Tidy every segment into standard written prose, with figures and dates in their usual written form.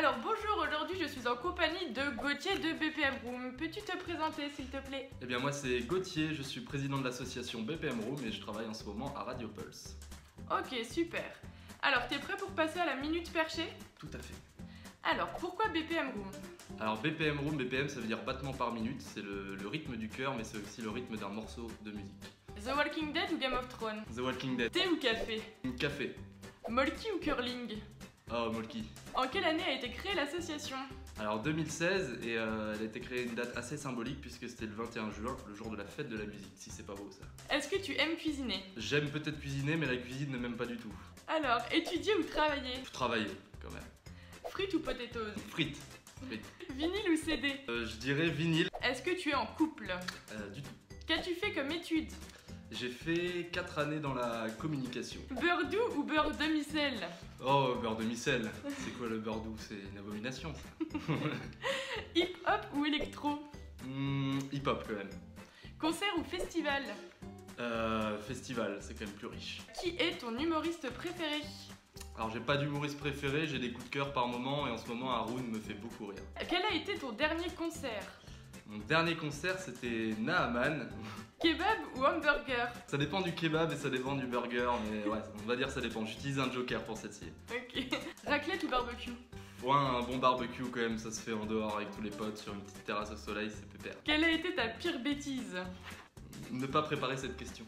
Alors bonjour, aujourd'hui je suis en compagnie de Gauthier de BPM Room. Peux-tu te présenter s'il te plaît? Eh bien moi c'est Gauthier, je suis président de l'association BPM Room et je travaille en ce moment à Radio Pulse. Ok, super. Alors t'es prêt pour passer à la minute perchée? Tout à fait. Alors pourquoi BPM Room? Alors BPM Room, BPM ça veut dire battement par minute, c'est le rythme du cœur mais c'est aussi le rythme d'un morceau de musique. The Walking Dead ou Game of Thrones? The Walking Dead. Thé ou café? Café. Molki ou curling? Oh Molki. En quelle année a été créée l'association? Alors 2016 et elle a été créée une date assez symbolique puisque c'était le 21 juin, le jour de la fête de la musique, si c'est pas beau ça. Est-ce que tu aimes cuisiner? J'aime peut-être cuisiner mais la cuisine ne m'aime pas du tout. Alors, étudier ou travailler? Travailler quand même. Frites ou potatoes? Frites. Frites. Vinyle ou CD? Je dirais vinyle. Est-ce que tu es en couple? Du tout. Qu'as-tu fait comme études? J'ai fait 4 années dans la communication. Beurre doux ou beurre demi-sel? Oh, beurre de micelle. C'est quoi le beurre doux? C'est une abomination ça. Hip-hop ou électro? Hip-hop quand même. Concert ou festival? Festival, c'est quand même plus riche. Qui est ton humoriste préféré? Alors j'ai pas d'humoriste préféré, j'ai des coups de cœur par moment et en ce moment Haroun me fait beaucoup rire. Quel a été ton dernier concert? Mon dernier concert c'était Naaman. Kebab ou hamburger? Ça dépend du kebab et ça dépend du burger, mais ouais, on va dire ça dépend. J'utilise un joker pour celle-ci. Ok. Raclette ou barbecue? Ouais, un bon barbecue quand même, ça se fait en dehors avec tous les potes sur une petite terrasse au soleil, c'est pépère. Quelle a été ta pire bêtise? Ne pas préparer cette question.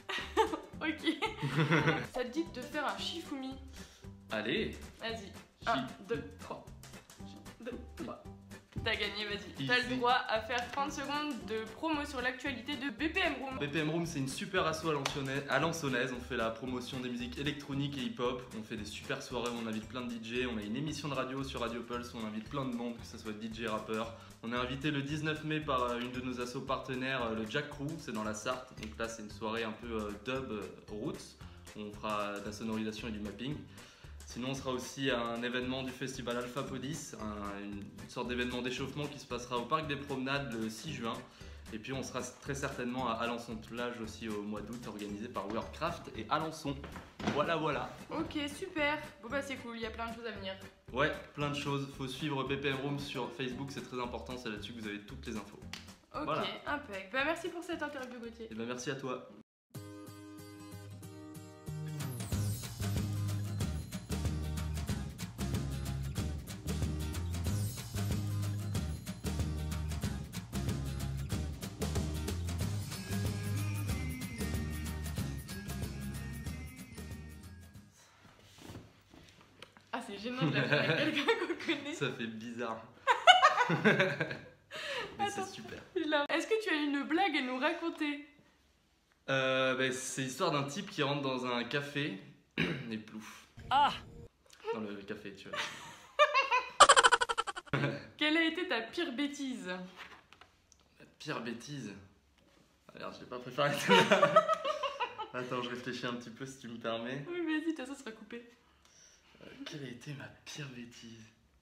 Ok. Ça te dit de te faire un shifumi? Allez. Vas-y. 1, 2, 3. 2, 3. T'as gagné, vas-y. T'as le droit à faire 30 secondes de promo sur l'actualité de BPM Room. BPM Room, c'est une super asso à Lansonnaise. On fait la promotion des musiques électroniques et hip-hop. On fait des super soirées, on invite plein de DJ. On a une émission de radio sur Radio Pulse, on invite plein de monde, que ce soit DJ, rappeur. On est invité le 19 mai par une de nos assos partenaires, le Jack Crew, c'est dans la Sarthe. Donc là, c'est une soirée un peu dub roots. On fera de la sonorisation et du mapping. Sinon, on sera aussi à un événement du festival Alpha Podis, une sorte d'événement d'échauffement qui se passera au Parc des Promenades le 6 juin. Et puis, on sera très certainement à Alençon-Plage aussi au mois d'août, organisé par Wordcraft et Alençon. Voilà, voilà. Ok, super. Bon bah c'est cool, il y a plein de choses à venir. Ouais, plein de choses. Faut suivre BPM Room sur Facebook, c'est très important, c'est là-dessus que vous avez toutes les infos. Ok, voilà. impec. Bah merci pour cette interview, Gauthier. Et ben merci à toi. Ah, c'est gênant de la faire avec quelqu'un qu'on connaît. Ça fait bizarre. Mais c'est super. Est-ce que tu as une blague à nous raconter? C'est l'histoire d'un type qui rentre dans un café et plouf. Ah! Dans le café, tu vois. Quelle a été ta pire bêtise? La pire bêtise. Ah, merde, je l'ai pas préparé celle-là. Attends, je réfléchis un petit peu si tu me permets. Oui, vas-y, de toute façon, ça sera coupé. Quelle a été ma pire bêtise?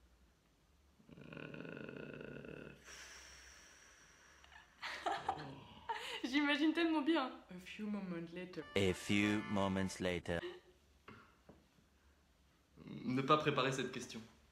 J'imagine tellement bien. A few moments later. A few moments later. Ne pas préparer cette question.